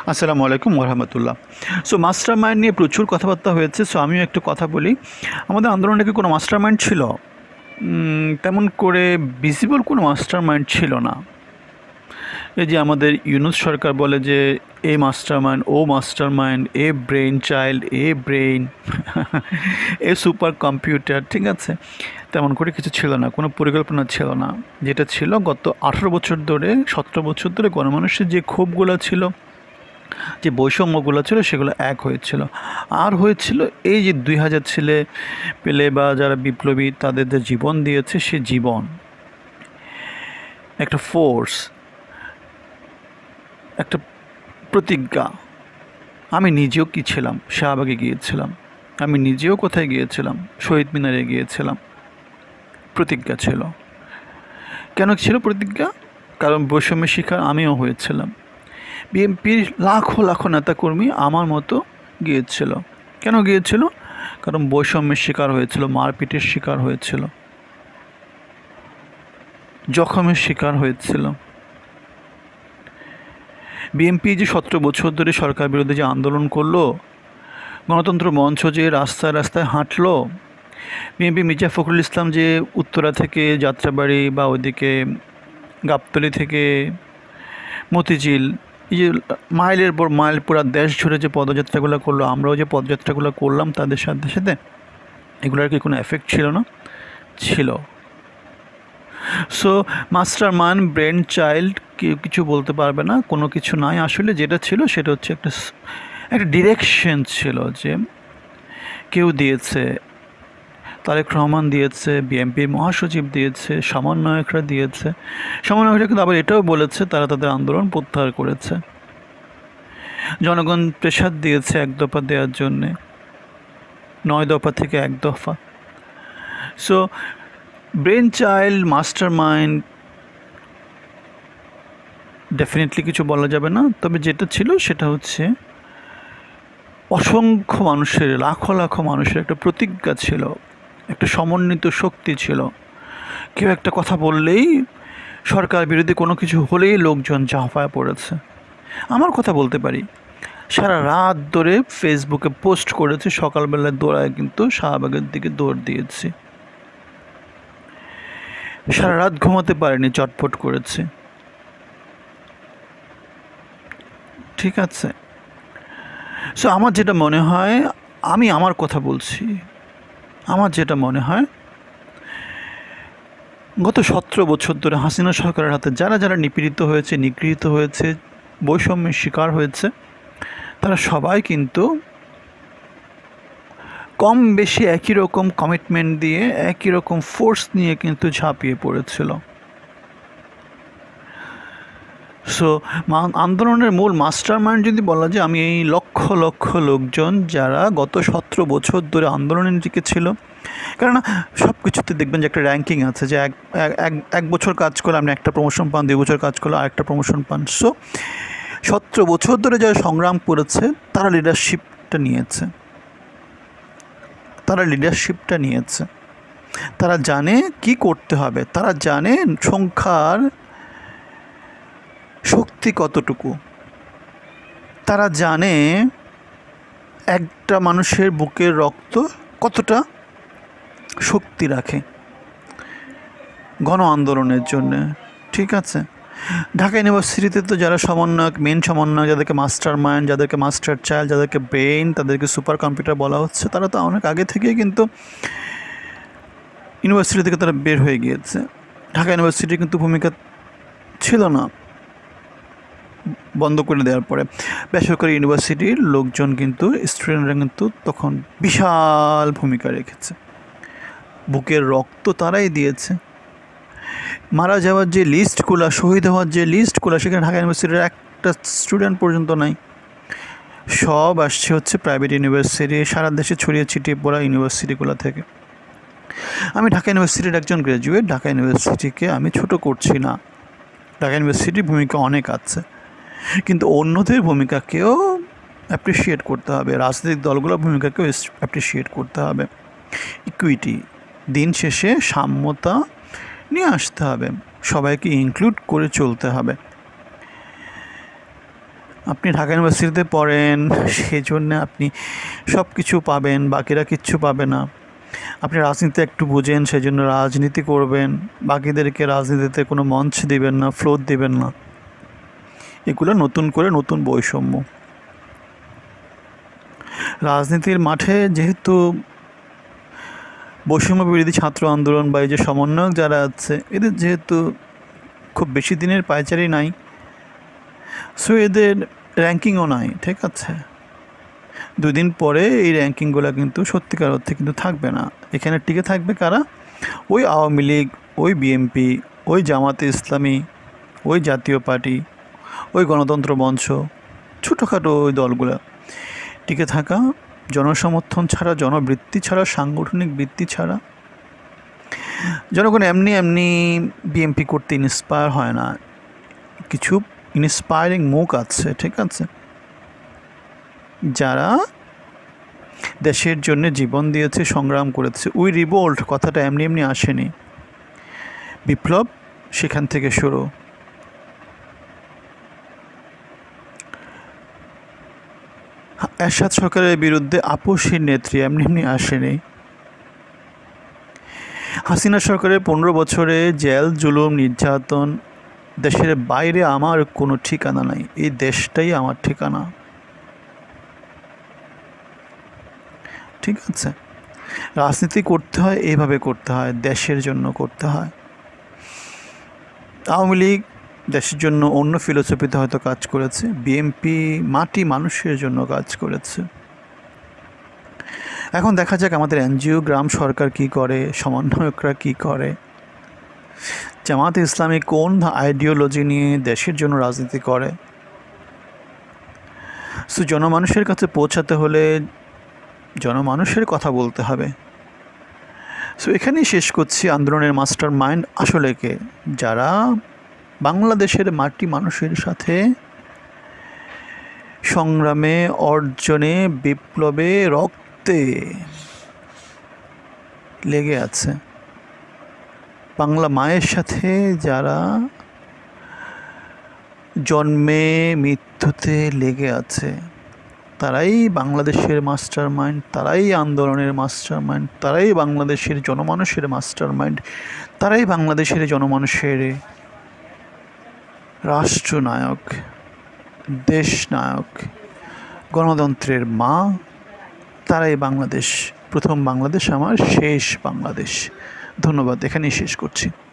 আসসালামু আলাইকুম ওরহামতুল্লাহ। So master mind নিয়ে প্রচুর কথাবার্তা হয়েছে। সো আমিও একটু কথা বলি। আমাদের আন্দোলনে কি কোনো মাস্টার মাইন্ড ছিল? তেমন করে ভিজিবল কোনো মাস্টার মাইন্ড ছিল না। এই যে আমাদের ইউনূস সরকার বলে যে এ মাস্টার মাইন্ড, ও mastermind, a brainchild, a brain, a super computer, ঠিক আছে? তেমন করে কিছু ছিল না, কোনো পরিকল্পনা ছিল না। যেটা ছিল গত 18 বছর ধরে, 17 বছর ধরে গণমানুষের যে ক্ষোভগুলো ছিল, যে বৈষম্যগুলো ছিল, সেগুলো এক হয়েছিল। আর হয়েছিল এই যে 2000 ছেলে পেলে বা যারা বিপ্লবী তাদের যে জীবন দিয়েছে, সে জীবন একটা ফোর্স, একটা প্রতিজ্ঞা। আমি নিজেও কি ছিলাম, শাহবাগে গিয়েছিলাম, আমি নিজেও কোথায় গিয়েছিলাম, শহীদ মিনারে গিয়েছিলাম। প্রতিজ্ঞা ছিল। কেন ছিল প্রতিজ্ঞা? কারণ বৈষম্যের শিকার আমিও হয়েছিলাম। বিএনপির লাখো লাখো নেতাকর্মী আমার মতো গিয়েছিল। কেন গিয়েছিল? কারণ বৈষম্যের শিকার হয়েছিল, মারপিটের শিকার হয়েছিল, জখমের শিকার হয়েছিল। বিএনপি যে 17 বছর ধরে সরকার বিরুদ্ধে যে আন্দোলন করলো, গণতন্ত্র মঞ্চ যে রাস্তায় রাস্তায় হাঁটলো, বিএনপি মির্জা ফখরুল ইসলাম যে উত্তরা থেকে যাত্রাবাড়ি বা ওইদিকে গাবতলী থেকে মতিঝিল, এই যে মাইলের পর মাইল পুরা দেশ জুড়ে যে পদযাত্রাগুলো করলো, আমরাও যে পদযাত্রাগুলো করলাম তাদের সাথে সাথে, এগুলোর কি কোনো এফেক্ট ছিল না? ছিল। So mastermind, brainchild, কেউ কিছু বলতে পারবে না, কোনো কিছু নাই। আসলে যেটা ছিল সেটা হচ্ছে একটা ডিরেকশন ছিল, যে কেউ দিয়েছে, তারেক রহমান দিয়েছে, বিএনপির মহাসচিব দিয়েছে, সমন্বয়করা দিয়েছে। সমন্বয়করা কিন্তু আবার এটাও বলেছে তারা তাদের আন্দোলন প্রত্যাহার করেছে। জনগণ প্রেসার দিয়েছে 1 দফা দেওয়ার জন্যে, 9 দফা থেকে 1 দফা। So brainchild, mastermind, definitely কিছু বলা যাবে না। তবে যেটা ছিল সেটা হচ্ছে অসংখ্য মানুষের, লাখো লাখো মানুষের একটা প্রতিজ্ঞা ছিল, একটা সমন্বিত শক্তি ছিল। কেউ একটা কথা বললেই, সরকার বিরোধী কোনো কিছু হলেই লোকজন ঝাঁপায় পড়েছে। আমার কথা বলতে পারি, সারা রাত ধরে ফেসবুকে পোস্ট করেছে, সকালবেলায় দৌড়ায় কিন্তু শাহবাগের দিকে দৌড় দিয়েছি। সারা রাত ঘুমাতে পারেনি, চটপট করেছে, ঠিক আছে? সো আমার যেটা মনে হয়, আমি আমার কথা বলছি, আমার যেটা মনে হয়, গত 17 বছর ধরে হাসিনা সরকারের হাতে যারা যারা নিপীড়িত হয়েছে, নিগৃহীত হয়েছে, বৈষম্যের শিকার হয়েছে, তারা সবাই কিন্তু কম বেশি একই রকম কমিটমেন্ট দিয়ে, একই রকম ফোর্স নিয়ে কিন্তু ঝাঁপিয়ে পড়েছিল। সো আন্দোলনের মূল মাস্টার মাইন্ড যদি বলা যায়, আমি এই লক্ষ লক্ষ লোকজন যারা গত 17 বছর ধরে আন্দোলনের দিকে ছিল। কেননা সব কিছুতে দেখবেন যে একটা র্যাঙ্কিং আছে, যে এক বছর কাজ করলে আপনি একটা প্রমোশন পান, 2 বছর কাজ করলে আরেকটা প্রমোশন পান। সো 17 বছর ধরে যারা সংগ্রাম করেছে তারা লিডারশিপটা নিয়েছে, তারা জানে কি করতে হবে, তারা জানে সংখ্যার শক্তি কতটুকু, তারা জানে একটা মানুষের বুকের রক্ত কতটা শক্তি রাখে গণ আন্দোলনের জন্যে, ঠিক আছে? ঢাকা ইউনিভার্সিটিতে তো যারা সমন্বয়ক, মেন সমন্বয়ক, যাদেরকে মাস্টার মাইন্ড, যাদেরকে মাস্টার চাইল্ড, যাদেরকে ব্রেইন, তাদেরকে সুপার কম্পিউটার বলা হচ্ছে, তারা তো অনেক আগে থেকেই কিন্তু ইউনিভার্সিটি থেকে তারা বের হয়ে গিয়েছে। ঢাকা ইউনিভার্সিটির কিন্তু ভূমিকা ছিল না বন্ধ করে দেওয়ার পরে। বেসরকারি ইউনিভার্সিটির লোকজন কিন্তু, স্টুডেন্টরা কিন্তু তখন বিশাল ভূমিকা রেখেছে, বুকের রক্ত তারাই দিয়েছে। মারা যাওয়ার যে লিস্টগুলো, শহীদ হওয়ার যে লিস্টগুলো, সেখানে ঢাকা ইউনিভার্সিটির একটা স্টুডেন্ট পর্যন্ত নাই। সব আসছে হচ্ছে প্রাইভেট ইউনিভার্সিটি, সারা দেশে ছড়িয়ে ছিটিয়ে পড়া ইউনিভার্সিটিগুলো থেকে। আমি ঢাকা ইউনিভার্সিটির একজন গ্র্যাজুয়েট, ঢাকা ইউনিভার্সিটিকে আমি ছোট করছি না, ঢাকা ইউনিভার্সিটির ভূমিকা অনেক আছে, কিন্তু অন্যদের ভূমিকাকেও অ্যাপ্রিসিয়েট করতে হবে, রাজনৈতিক দলগুলোর ভূমিকাকেও অ্যাপ্রিসিয়েট করতে হবে। ইকুইটি, দিন শেষে সাম্যতা নিয়ে আসতে হবে, সবাইকে ইনক্লুড করে চলতে হবে। আপনি ঢাকা ইউনিভার্সিটিতে পড়েন, সেই জন্য আপনি সব কিছু পাবেন, বাকিরা কিচ্ছু পাবে না। আপনি রাজনীতি একটু বুঝেন, সেই জন্য রাজনীতি করবেন, বাকিদেরকে রাজনীতিতে কোনো মঞ্চ দিবেন না, ফ্লোর দিবেন না। এগুলো নতুন করে নতুন বৈষম্য। রাজনীতির মাঠে যেহেতু বৈষম্য বিরোধী ছাত্র আন্দোলন বা এই যে সমন্বয়ক যারা আছে, এদের যেহেতু খুব বেশি দিনের পায়চারি নাই, সো এদের র্যাঙ্কিংও নাই, ঠিক আছে। 2 দিন পরে এই র্যাঙ্কিংগুলো কিন্তু সত্যিকার অর্থে কিন্তু থাকবে না। এখানে টিকে থাকবে কারা? ওই আওয়ামী লীগ, ওই বিএনপি, ওই জামাতে ইসলামী, ওই জাতীয় পার্টি, ওই গণতন্ত্র মঞ্চ, ছোটোখাটো ওই দলগুলো টিকে থাকা, জনসমর্থন ছাড়া, জনবৃত্তি ছাড়া, সাংগঠনিক বৃত্তি ছাড়া। জনগণ এমনি এমনি বিএনপি করতে ইন্সপায়ার হয় না, কিছু ইন্সপায়ারিং মুখ আছে, ঠিক আছে, যারা দেশের জন্য জীবন দিয়েছে, সংগ্রাম করেছে। উই রিভোল্ট কথাটা এমনি এমনি আসেনি, বিপ্লব সেখান থেকে শুরু। এরশাদ সরকারের বিরুদ্ধে আপোষের নেত্রী এমনি এমনি আসেনি। হাসিনা সরকারের 15 বছরে জেল, জুলুম, নির্যাতন, দেশের বাইরে আমার কোনো ঠিকানা নাই, এই দেশটাই আমার ঠিকানা, ঠিক আছে। রাজনীতি করতে হয় এইভাবে করতে হয়, দেশের জন্য করতে হয়। আওয়ামী লীগ দেশের জন্য অন্য ফিলোসফিতে হয়তো কাজ করেছে, বিএনপি মাটি মানুষের জন্য কাজ করেছে। এখন দেখা যাক আমাদের এনজিও, গ্রাম সরকার কি করে, সমন্বয়করা কি করে, জামাতে ইসলামী কোন আইডিওলজি নিয়ে দেশের জন্য রাজনীতি করে। সো জনমানুষের কাছে পৌঁছাতে হলে জনমানুষের কথা বলতে হবে। সো এখানেই শেষ করছি। আন্দোলনের মাস্টার মাইন্ড আসলে কে? যারা বাংলাদেশের মাটি মানুষের সাথে সংগ্রামে, অর্জনে, বিপ্লবে, রক্তে লেগে আছে, বাংলা মায়ের সাথে যারা জন্মে মৃত্যুতে লেগে আছে, তারাই বাংলাদেশের মাস্টার মাইন্ড, তারাই আন্দোলনের মাস্টার মাইন্ড, তারাই বাংলাদেশের জনমানুষের মাস্টার মাইন্ড, তারাই বাংলাদেশের জনমানুষের রাষ্ট্রনায়ক, দেশনায়ক, গণতন্ত্রের মা। তারাই বাংলাদেশ, প্রথম বাংলাদেশ আমার, শেষ বাংলাদেশ। ধন্যবাদ, এখানেই শেষ করছি।